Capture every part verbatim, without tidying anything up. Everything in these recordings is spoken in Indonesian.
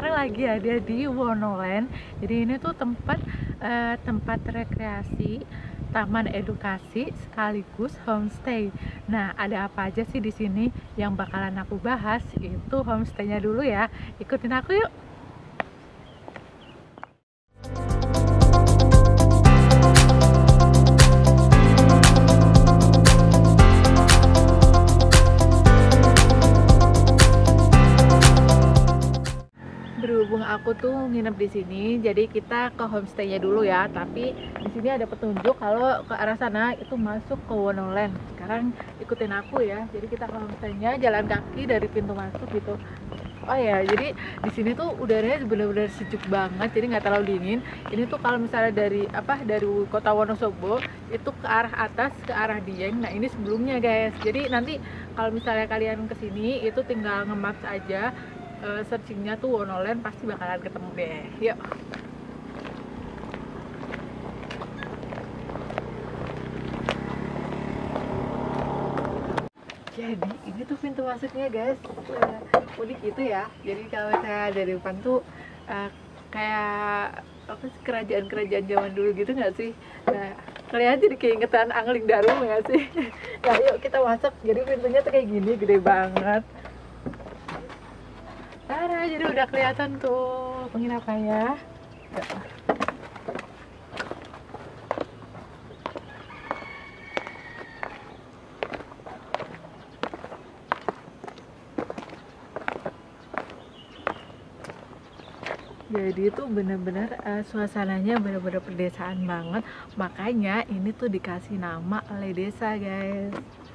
sekarang lagi ada di Wonoland. Jadi ini tuh tempat uh, tempat rekreasi, taman edukasi sekaligus homestay. Nah, ada apa aja sih di sini? Yang bakalan aku bahas itu homestaynya dulu ya. Ikutin aku yuk. Berhubung aku tuh nginep di sini, jadi kita ke homestaynya dulu ya. Tapi di sini ada petunjuk kalau ke arah sana itu masuk ke Wonoland. Sekarang ikutin aku ya. Jadi kita ke homestaynya jalan kaki dari pintu masuk gitu. Oh ya, jadi di sini tuh udaranya benar-benar sejuk banget, jadi nggak terlalu dingin. Ini tuh kalau misalnya dari apa dari kota Wonosobo itu ke arah atas ke arah Dieng. Nah ini sebelumnya guys. Jadi nanti kalau misalnya kalian kesini itu tinggal nge-maps aja. Uh, searchingnya tuh Wonoland pasti bakalan ketemu deh. Yuk. Jadi ini tuh pintu masuknya guys. Uh, unik gitu ya. Jadi kalau saya dari depan tuh uh, kayak apa sih, kerajaan-kerajaan zaman dulu gitu nggak sih? Nah kalian jadi keingetan Angling Darung nggak sih? Nah yuk kita masuk. Jadi pintunya tuh kayak gini, gede banget. Tara, jadi udah kelihatan tuh penginapannya. Jadi itu bener-bener uh, suasananya bener-bener pedesaan banget. Makanya ini tuh dikasih nama Balai Desa guys.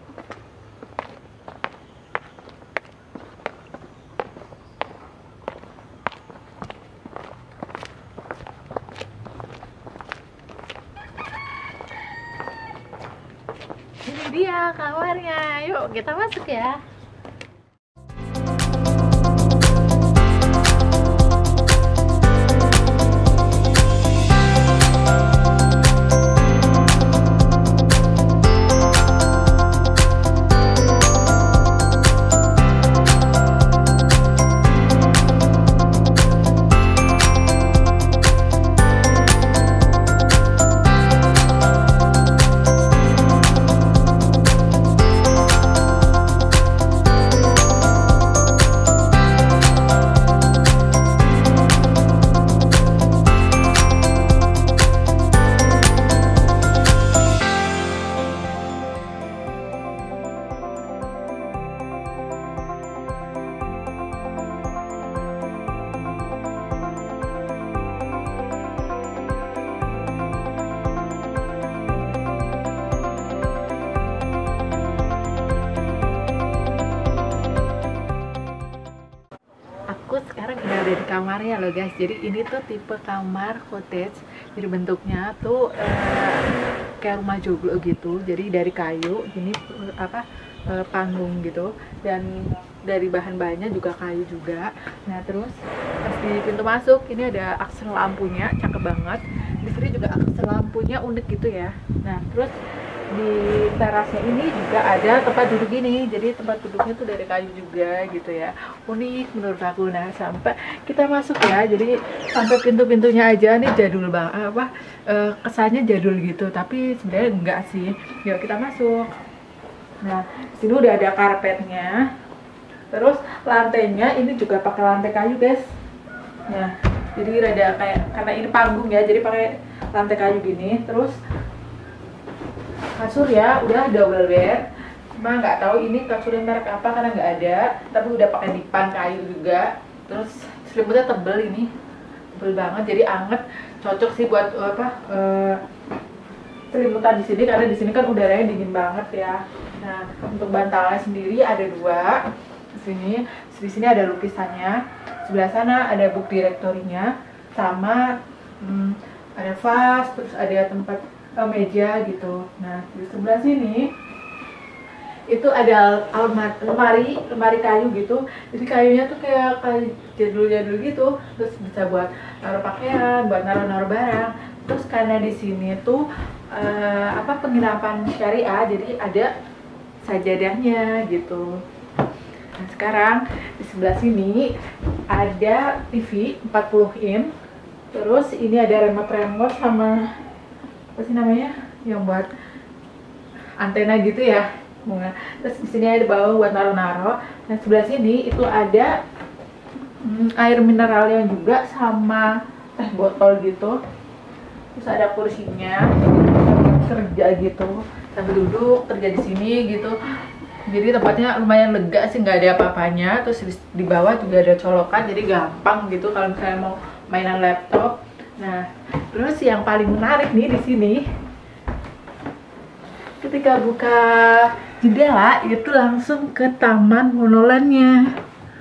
Ini dia kamarnya, yuk kita masuk ya. Sekarang udah ada di kamarnya loh guys. Jadi ini tuh tipe kamar cottage. Jadi bentuknya tuh eh, kayak rumah joglo gitu. Jadi dari kayu, ini apa eh, panggung gitu. Dan dari bahan-bahannya juga kayu juga. Nah terus pas di pintu masuk ini ada aksen lampunya, cakep banget. Di sini juga aksen lampunya unik gitu ya. Nah terus di terasnya ini juga ada tempat duduk ini, jadi tempat duduknya tuh dari kayu juga gitu ya, unik menurut aku. Nah sampai kita masuk ya, jadi sampai pintu-pintunya aja nih jadul banget, apa uh, kesannya jadul gitu, tapi sebenarnya enggak sih. Yuk kita masuk. Nah sini udah ada karpetnya, terus lantainya ini juga pakai lantai kayu guys. Nah jadi rada kayak, karena ini panggung ya, jadi pakai lantai kayu gini. Terus kasur ya udah double bed, cuma nggak tahu ini kasurnya merek apa karena nggak ada, tapi udah pakai dipan kayu juga. Terus selimutnya tebel, ini tebel banget jadi anget, cocok sih buat apa uh, selimutan di sini karena di sini kan udaranya dingin banget ya. Nah untuk bantalnya sendiri ada dua di sini, di sini ada lukisannya, sebelah sana ada book direktorinya, sama hmm, ada vas, terus ada tempat oh, meja gitu. Nah di sebelah sini itu ada lemari lemari kayu gitu. Jadi kayunya tuh kayak kayu jadul-jadul gitu. Terus bisa buat naruh pakaian, buat naruh-naruh barang. Terus karena di sini tuh uh, apa penginapan syariah, jadi ada sajadahnya gitu. Nah sekarang di sebelah sini ada T V empat puluh in, terus ini ada remote-remote sama apa sih namanya yang buat antena gitu ya. Nah, terus di sini ada bawah buat naro-naro. Nah sebelah sini itu ada hmm, air mineral yang juga sama teh botol gitu. Terus ada kursinya, kerja gitu, sambil duduk kerja di sini gitu. Jadi tempatnya lumayan lega sih, nggak ada apa-apanya. Terus di, di bawah juga ada colokan, jadi gampang gitu kalau misalnya mau mainan laptop. Nah, terus yang paling menarik nih di sini, ketika buka jendela itu langsung ke taman Monolandnya.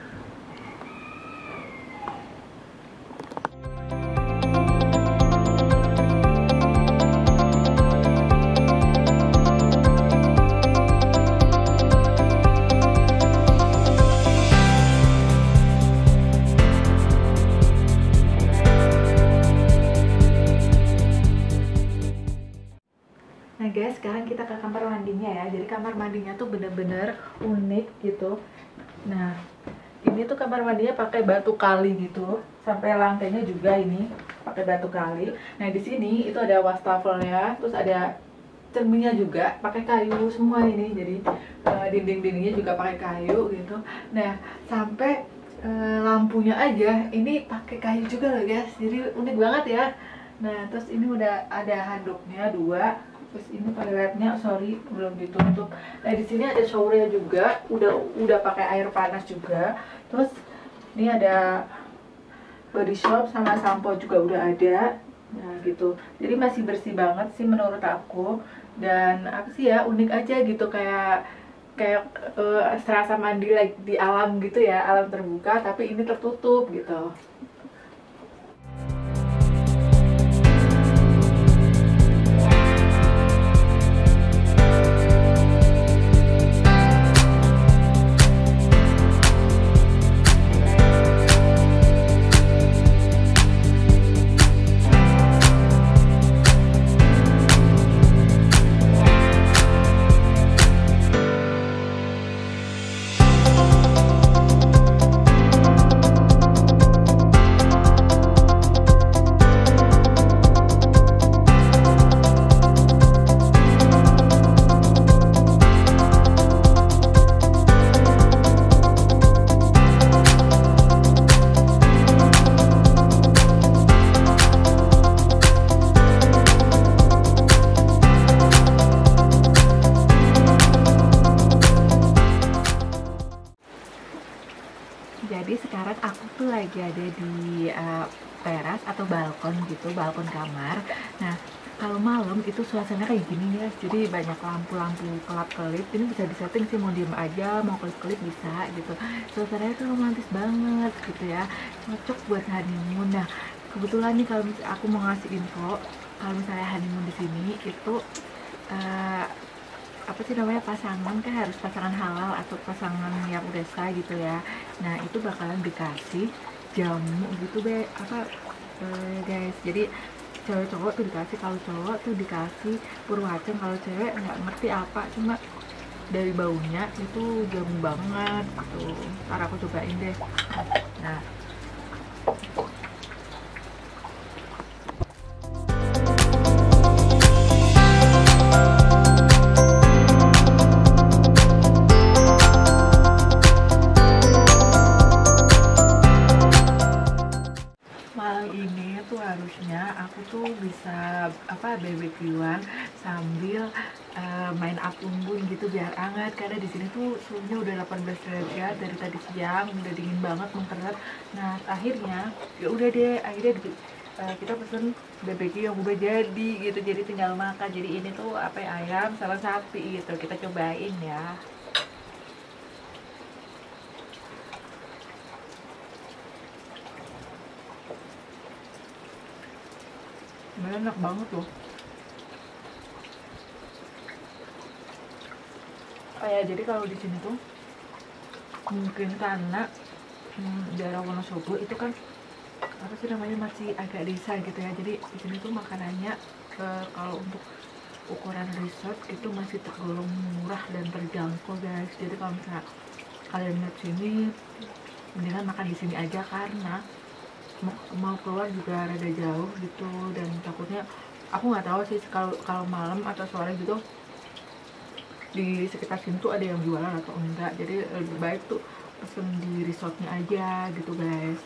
Nah guys, sekarang kita ke kamar mandinya ya. Jadi kamar mandinya tuh bener-bener unik gitu. Nah, ini tuh kamar mandinya pakai batu kali gitu. Sampai lantainya juga ini pakai batu kali. Nah, di sini itu ada wastafelnya, terus ada cerminnya juga pakai kayu semua ini. Jadi uh, dinding-dindingnya juga pakai kayu gitu. Nah, sampai uh, lampunya aja ini pakai kayu juga loh guys. Jadi unik banget ya. Nah, terus ini udah ada handuknya dua. Terus ini toiletnya, sorry belum ditutup. Nah di sini ada showernya juga, udah udah pakai air panas juga. Terus ini ada body shop sama sampo juga udah ada. Nah gitu, jadi masih bersih banget sih menurut aku. Dan apa sih ya, unik aja gitu, kayak kayak uh, serasa mandi like di alam gitu ya, alam terbuka tapi ini tertutup gitu. Jadi sekarang aku tuh lagi ada di uh, teras atau balkon gitu, balkon kamar. Nah kalau malam itu suasana kayak gini ya, jadi banyak lampu-lampu kelap-kelip. Ini bisa disetting sih, mau diem aja, mau kelip-kelip bisa gitu. Suasananya tuh romantis banget gitu ya, cocok buat honeymoon. Nah kebetulan nih kalau misalnya aku mau ngasih info, kalau misalnya honeymoon di sini itu uh, apa sih namanya, pasangan kan harus pasangan halal atau pasangan yang udah sah gitu ya. Nah itu bakalan dikasih jamu gitu be apa eh, guys. Jadi cewek cowok tuh dikasih, kalau cowok tuh dikasih purwacen, kalau cewek nggak ngerti apa, cuma dari baunya itu jamu banget tuh. Ntar aku cobain deh. Nah harusnya aku tuh bisa apa B B Q-an sambil uh, main up unggun gitu biar hangat, karena di sini tuh suhunya udah delapan belas derajat dari tadi siang, udah dingin banget mengkeret. Nah akhirnya ya udah deh, akhirnya di, uh, kita pesen B B Q yang udah jadi gitu, jadi tinggal makan. Jadi ini tuh apa ya, ayam sama sapi gitu, kita cobain ya. Enak banget loh. Oh ya, jadi kalau di sini tuh mungkin karena hmm, daerah Wonosobo itu kan apa sih namanya, masih agak desa gitu ya. Jadi di sini tuh makanannya eh, kalau untuk ukuran resort itu masih tergolong murah dan terjangkau guys. Jadi kalau misalnya kalian lihat sini, mendingan makan di sini aja karena mau, mau keluar juga rada jauh gitu, dan takutnya aku nggak tahu sih kalau kalau malam atau sore gitu di sekitar sini tuh ada yang jualan atau enggak, jadi lebih baik tuh pesen di resortnya aja gitu guys.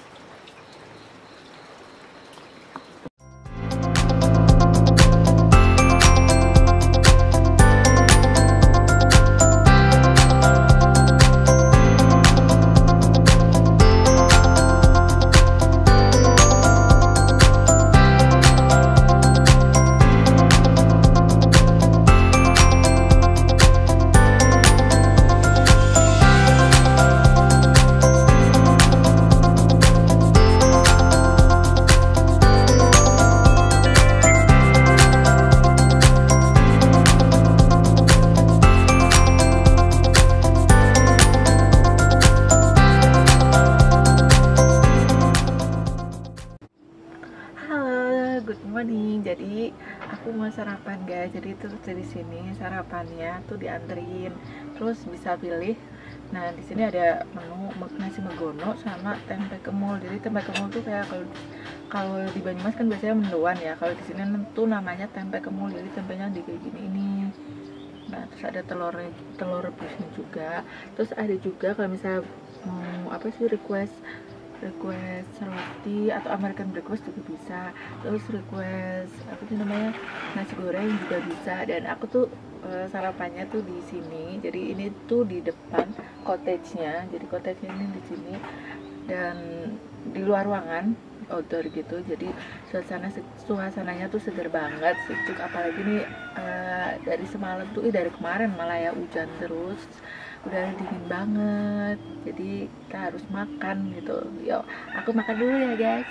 Good morning. Jadi aku mau sarapan guys. Jadi itu dari sini sarapannya tuh dianterin, terus bisa pilih. Nah di sini ada menu nasi megono sama tempe kemul. Jadi tempe kemul tuh kayak kalau kalau di Banyumas kan biasanya mendoan ya. Kalau di sini tuh namanya tempe kemul. Jadi tempenya di kayak gini ini. Nah terus ada telur telur rebusnya juga. Terus ada juga kalau misalnya mau apa sih request request roti atau American breakfast juga bisa, terus request apa sih namanya nasi goreng juga bisa. Dan aku tuh e, sarapannya tuh di sini, jadi ini tuh di depan cottage-nya, jadi cottage-nya ini di sini dan di luar ruangan outdoor gitu, jadi suasana suasananya tuh seger banget, sejuk. Apalagi nih e, dari semalam tuh, eh, dari kemarin malah ya hujan terus, udah dingin banget, jadi kita harus makan gitu. Yuk aku makan dulu ya guys.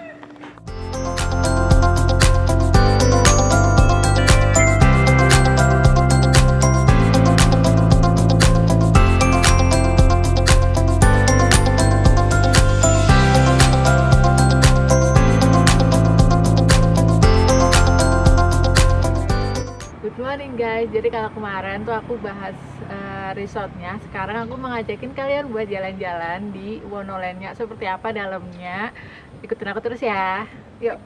Good morning guys. Jadi kalau kemarin tuh aku bahas uh, resortnya, sekarang aku mengajakin kalian buat jalan-jalan di Wonolennya. Seperti apa dalamnya, ikutin aku terus ya. Yuk.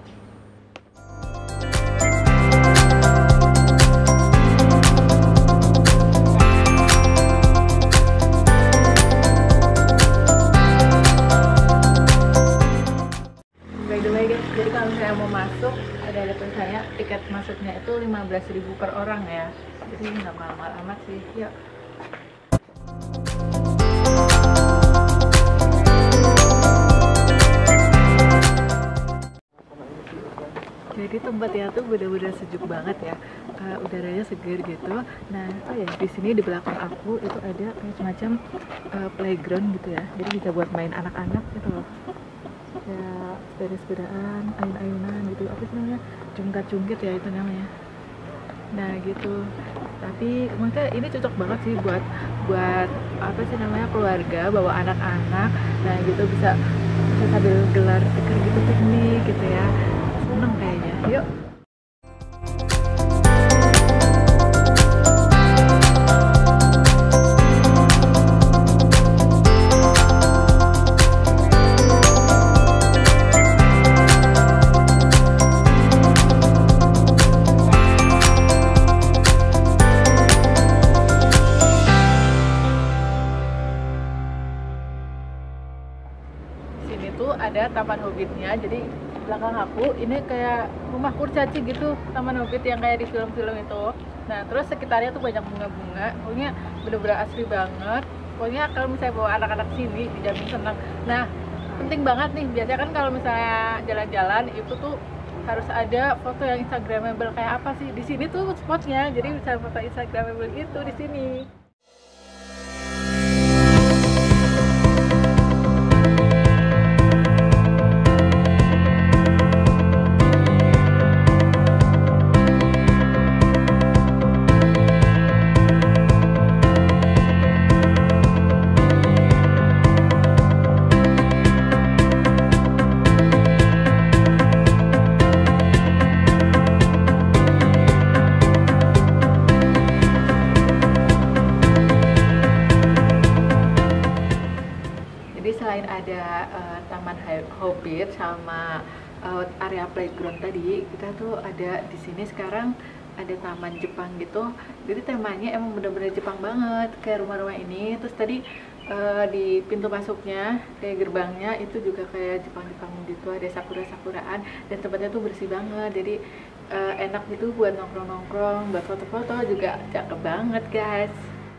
By the way guys, jadi kalau saya mau masuk, ada tulisannya tiket masuknya itu lima belas ribu per orang ya, jadi nggak mahal-mahal amat sih. Yuk. Jadi tempatnya tuh bener-bener sejuk banget ya, uh, udaranya seger gitu. Nah, oh ya di sini di belakang aku itu ada kayak semacam uh, playground gitu ya, jadi bisa buat main anak-anak gitu loh. Ya sepeda-sepedaan, ayun-ayunan gitu, apa sih namanya, jungkat-jungkit ya itu namanya. Nah gitu, tapi maksudnya ini cocok banget sih buat buat apa sih namanya, keluarga bawa anak-anak. Nah gitu bisa bisa sambil gelar tikar gitu, piknik gitu ya, seneng kayaknya. Yuk. Ada taman hobbitnya, jadi belakang aku ini kayak rumah kurcaci gitu, taman hobbit yang kayak di film-film itu. Nah terus sekitarnya tuh banyak bunga-bunga, pokoknya bener-bener asri banget. Pokoknya kalau misalnya bawa anak-anak sini dijamin senang. Nah penting banget nih, biasanya kan kalau misalnya jalan-jalan itu tuh harus ada foto yang instagramable. Kayak apa sih di sini tuh spotnya, jadi bisa foto instagramable itu di sini. Hobbit sama uh, area playground tadi, kita tuh ada di sini sekarang ada taman Jepang gitu. Jadi temanya emang bener-bener Jepang banget kayak rumah-rumah ini. Terus tadi uh, di pintu masuknya kayak gerbangnya itu juga kayak Jepang-Jepang gitu, ada sakura-sakuraan dan tempatnya tuh bersih banget. Jadi uh, enak gitu buat nongkrong-nongkrong, buat foto-foto juga cakep banget guys.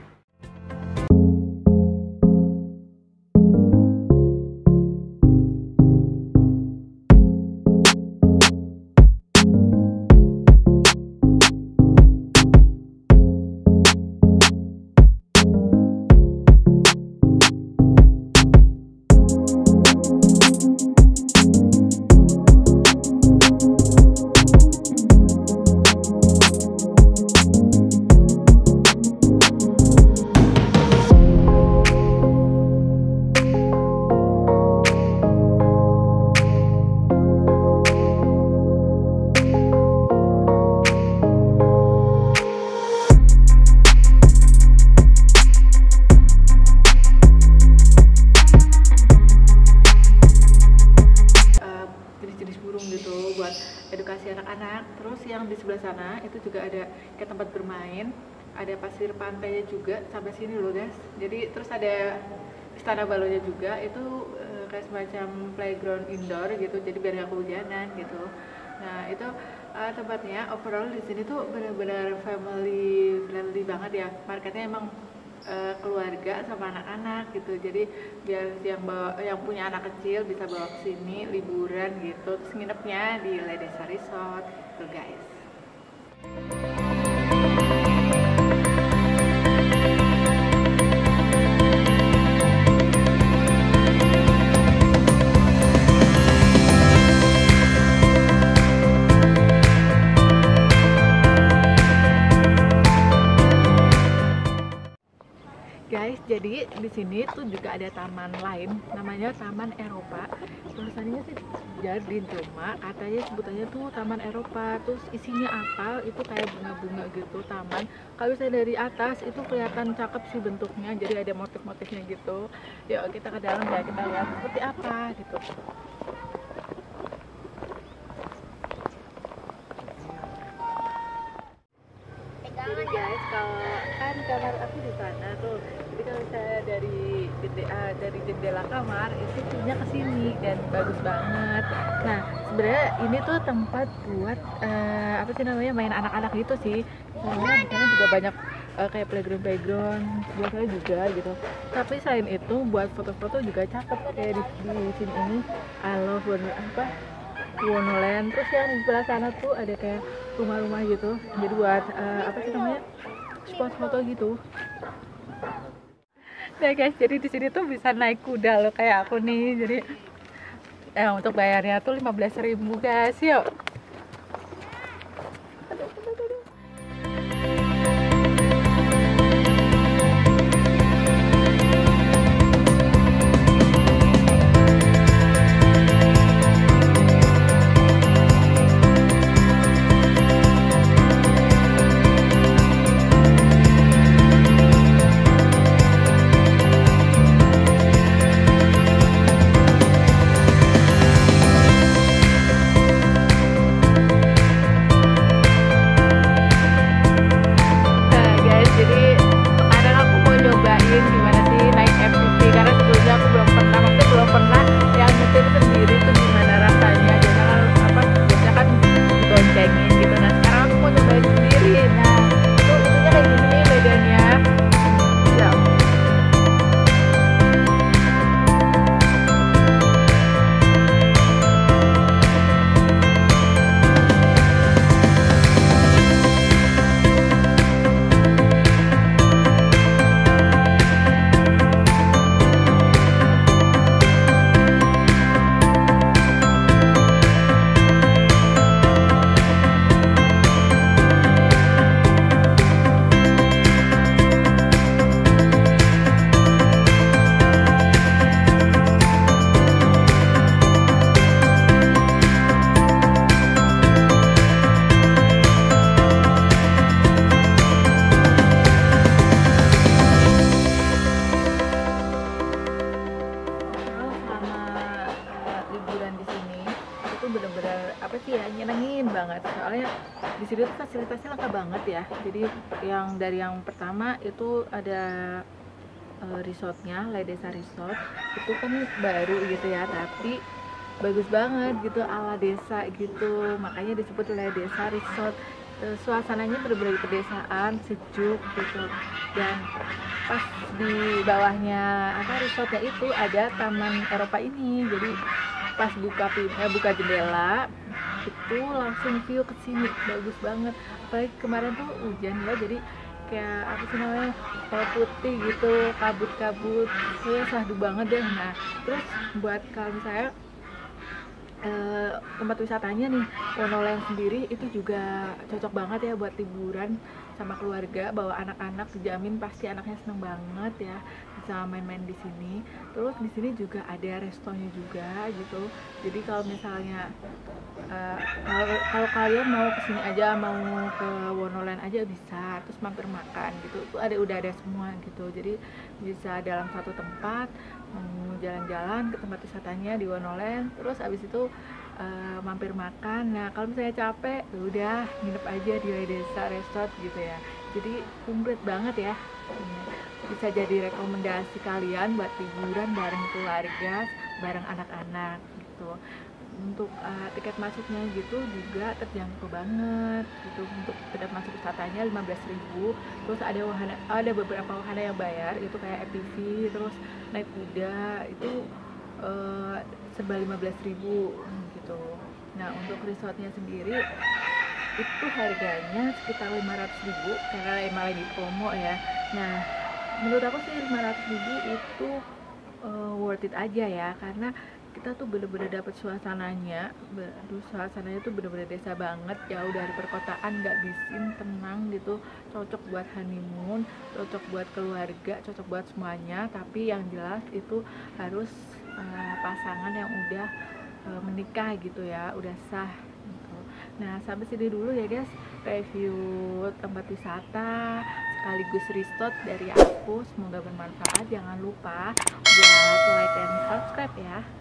Edukasi anak-anak. Terus yang di sebelah sana itu juga ada kayak tempat bermain, ada pasir pantainya juga sampai sini loh guys. Jadi terus ada istana balonnya juga, itu uh, kayak semacam playground indoor gitu, jadi biar nggak kehujanan gitu. Nah itu uh, tempatnya overall di sini tuh benar-benar family friendly banget ya. Marketnya emang uh, keluarga sama anak-anak gitu, jadi biar yang bawa, yang punya anak kecil bisa bawa ke sini liburan gitu, terus nginepnya di Ledesa Resort tuh guys. Guys, jadi di sini tuh juga ada taman lain, namanya Taman Eropa. Tulisannya sih Jardin, cuma katanya sebutannya tuh Taman Eropa. Terus isinya apa? Itu kayak bunga-bunga gitu taman. Kalau saya dari atas itu kelihatan cakep sih bentuknya, jadi ada motif-motifnya gitu. Yuk kita ke dalam ya, kita lihat seperti apa gitu. Jadi guys, kalau kan kamar aku di sana tuh, jadi kalau saya dari jendela, dari jendela kamar itu punya ke sini dan bagus banget. Nah sebenarnya ini tuh tempat buat uh, apa sih namanya, main anak-anak gitu sih. Soalnya di sana juga banyak uh, kayak playground playground buat saya juga gitu. Tapi selain itu buat foto-foto juga cakep, kayak di, di sini ini I love apa Wonderland. Terus yang di sebelah sana tuh ada kayak rumah-rumah gitu, jadi buat uh, apa sih namanya, spot foto gitu. Nah guys, jadi di sini tuh bisa naik kuda loh kayak aku nih. Jadi eh, untuk bayarnya tuh lima belas ribu guys. Yuk. bener-bener apa sih ya, nyenengin banget. Soalnya di sini tuh fasilitasnya lengkap banget ya. Jadi yang dari yang pertama itu ada uh, resortnya, Le Desa Resort. Itu kan baru gitu ya, tapi bagus banget gitu, ala desa gitu, makanya disebut Le Desa Resort. Uh, suasananya bener-bener pedesaan, sejuk gitu, dan pas di bawahnya apa resortnya itu ada taman Eropa ini. Jadi pas buka eh, buka jendela itu langsung view ke sini, bagus banget. Apalagi kemarin tuh hujan ya, jadi kayak apa sih namanya, kayak putih gitu, kabut-kabut, ya sahdu banget deh. Nah terus buat kalau misalnya eh, tempat wisatanya nih, Wonolen sendiri itu juga cocok banget ya buat liburan sama keluarga, bawa anak-anak, dijamin pasti anaknya seneng banget ya bisa main-main di sini. Terus di sini juga ada restonya juga gitu. Jadi kalau misalnya uh, kalau kalau kalian mau kesini aja, mau ke Wonolen aja bisa, terus mampir makan gitu, itu ada udah ada semua gitu. Jadi bisa dalam satu tempat mau jalan-jalan ke tempat wisatanya di Wonolen, terus abis itu uh, mampir makan. Nah kalau misalnya capek, ya udah nginep aja di Le Desa Resort gitu ya. Jadi komplit banget ya. Bisa jadi rekomendasi kalian buat liburan bareng keluarga, bareng anak-anak gitu. Untuk uh, tiket masuknya gitu juga terjangkau banget gitu. Untuk tiket masuk wisatanya lima belas ribu. Terus ada wahana, ada beberapa wahana yang bayar, itu kayak A T V, terus naik kuda itu uh, serba lima belas ribu gitu. Nah untuk resortnya sendiri itu harganya sekitar lima ratus ribu karena emang lagi promo ya. Nah menurut aku sih lima ratus ribu itu uh, worth it aja ya, karena kita tuh bener-bener dapet suasananya. Aduh, suasananya tuh bener-bener desa banget, jauh dari perkotaan, nggak bisin, tenang gitu, cocok buat honeymoon, cocok buat keluarga, cocok buat semuanya. Tapi yang jelas itu harus uh, pasangan yang udah uh, menikah gitu ya, udah sah gitu. Nah sampai sini dulu ya guys review tempat wisata sekaligus resort dari aku, semoga bermanfaat. Jangan lupa buat like dan subscribe ya.